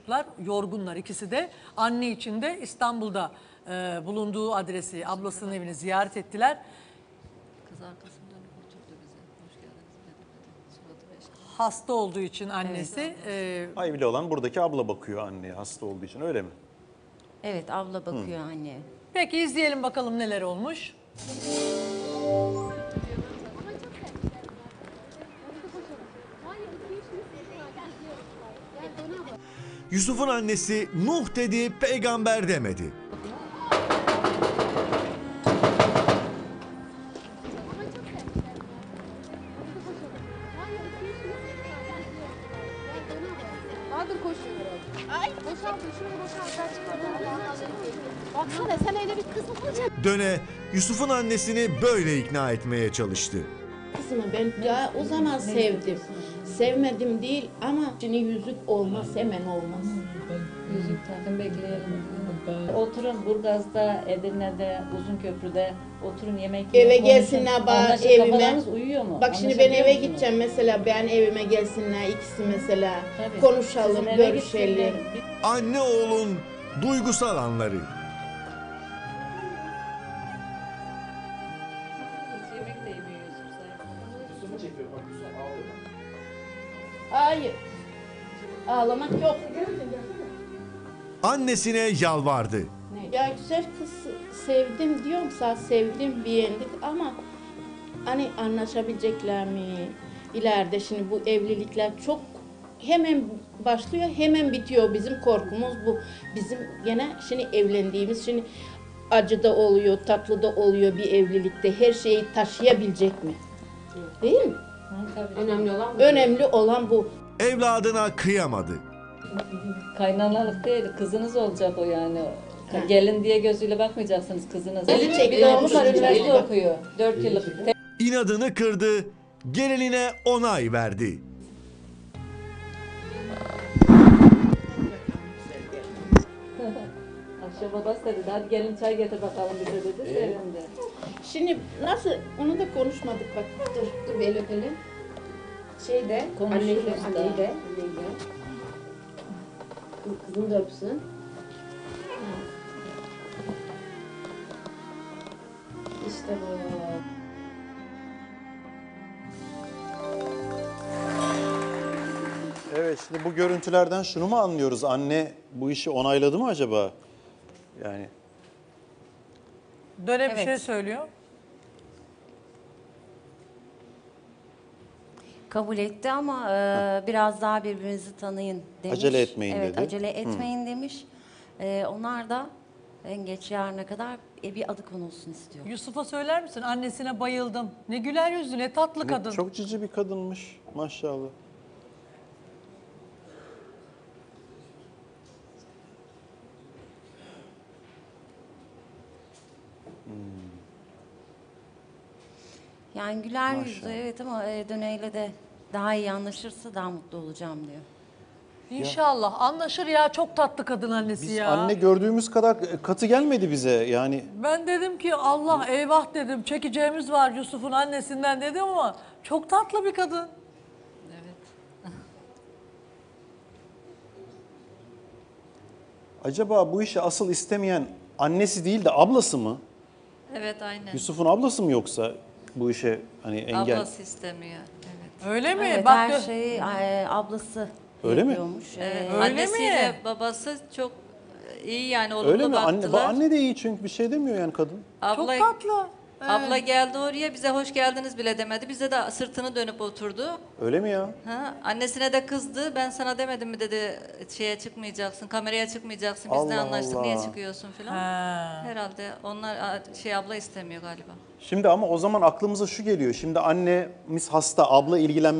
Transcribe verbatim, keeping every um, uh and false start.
yaptılar. Yorgunlar ikisi de. Anne için de İstanbul'da e, bulunduğu adresi, ablasının evini ziyaret ettiler. Kız arkasından oturdu bize. Hoş geldiniz dedi. Suratı beş. Hasta olduğu için annesi. Evet, e, Hayvili olan buradaki abla bakıyor anneye hasta olduğu için, öyle mi? Evet, abla bakıyor anneye. Peki izleyelim bakalım neler olmuş. Yusuf'un annesi Nuh dedi, peygamber demedi. Baksana sen öyle bir kız mı olacaksın? Döne Yusuf'un annesini böyle ikna etmeye çalıştı. Kızımı ben ya o zaman sevdim. Sevmedim değil ama şimdi yüzük olmaz, hemen olmaz. Yüzük takın bekleyelim. Oturun Burgaz'da, Edirne'de, Uzunköprü'de oturun yemek yiyin. Eve konuşun. gelsinler bana Anlaşın, evime. kafalarınız uyuyor mu? Bak şimdi ben Anlaşabiliyor eve musunuz? gideceğim mesela, ben evime gelsinler ikisi mesela. Tabii. Konuşalım, Sizin eve görüşelim. gitsinler. Anne oğlun duygusal anları. Hiç yemek de yemiyor Yusuf Sayın. Hayır. Ağlamak yok. Annesine yalvardı. Ya güzel kız sevdim diyorum sana, sevdim beğendik ama hani anlaşabilecekler mi? İleride şimdi bu evlilikler çok hemen başlıyor, hemen bitiyor. Bizim korkumuz bu. Bizim gene şimdi evlendiğimiz, şimdi acı da oluyor, tatlı da oluyor bir evlilikte. Her şeyi taşıyabilecek mi? Değil mi? Önemli olan Önemli olan bu. Evladına kıyamadı. kaynanalık değil, kızınız olacak o yani. Ha. Gelin diye gözüyle bakmayacaksınız kızınız. Eli Bir çekti, de oğlum var, düşünce. üniversite okuyor. Dört yıllık. İnadını kırdı, gelinine onay verdi. Akşam babası da dedi, hadi gelin çay getir bakalım bize dedi, sevindi. Şimdi nasıl, onu da konuşmadık bak. Dur, dur bir el öpelim. Şeyde, Konuşuruz anneyi de, da. anneyi de, anneyi de. Kız, kızını da öpsün. İşte bu. Evet, şimdi bu görüntülerden şunu mu anlıyoruz? Anne bu işi onayladı mı acaba? Yani Döne bir Evet. şey söylüyor. Kabul etti ama e, biraz daha birbirinizi tanıyın demiş. Acele etmeyin evet, dedi. acele etmeyin demiş. E, onlar da en geç yarına kadar e, bir adı konulsun istiyor. Yusuf'a söyler misin? Annesine bayıldım. Ne güler yüzlü, ne tatlı kadın. çok cici bir kadınmış maşallah. Yani güler yüzlü Maşallah. evet ama e, Döne'yle de daha iyi anlaşırsa daha mutlu olacağım diyor. İnşallah. Anlaşır ya. Çok tatlı kadın annesi Biz ya. anne gördüğümüz kadar katı gelmedi bize yani. Ben dedim ki Allah eyvah dedim. Çekeceğimiz var Yusuf'un annesinden dedim ama çok tatlı bir kadın. Evet. Acaba bu işi asıl istemeyen annesi değil de ablası mı? Evet, aynen. Yusuf'un ablası mı yoksa bu işe hani engel? Ablası istemiyor. Evet. Öyle mi? Evet, Bak her gö- şeyi e, ablası Öyle mi? yapıyormuş. Evet, E, Öyle annesiyle mi? babası çok iyi yani olumlu Öyle mi? Anne, baktılar. bu anne de iyi çünkü bir şey demiyor yani kadın. çok Abla, tatlı. abla geldi oraya, bize hoş geldiniz bile demedi. Bize de sırtını dönüp oturdu. Öyle mi ya? Ha, annesine de kızdı. Ben sana demedim mi dedi, şeye çıkmayacaksın, kameraya çıkmayacaksın. Biz ne Allah anlaştık, niye Allah. çıkıyorsun falan. Ha. Herhalde onlar a, şey abla istemiyor galiba. Şimdi ama o zaman aklımıza şu geliyor. Şimdi annemiz hasta, abla ilgilen